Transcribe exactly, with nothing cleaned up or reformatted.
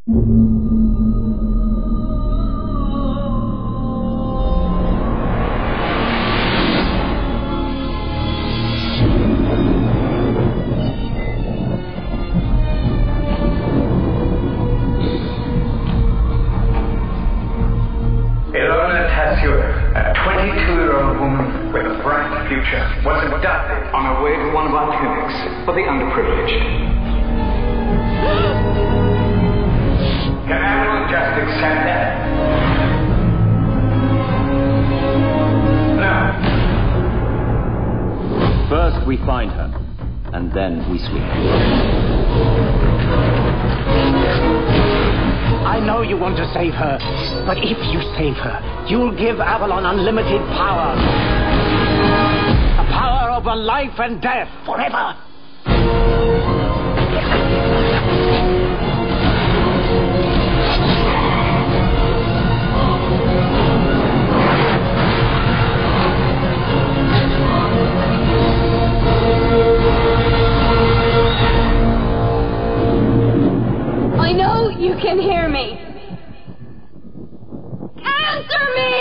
Ilona Tassio, a twenty-two-year-old woman with a bright future, was abducted on her way to one of our clinics for the underprivileged. Can anyone just accept that? No. First we find her, and then we sweep. I know you want to save her, but if you save her, you'll give Avalon unlimited power. A power over life and death forever. I know you can hear me. Answer me!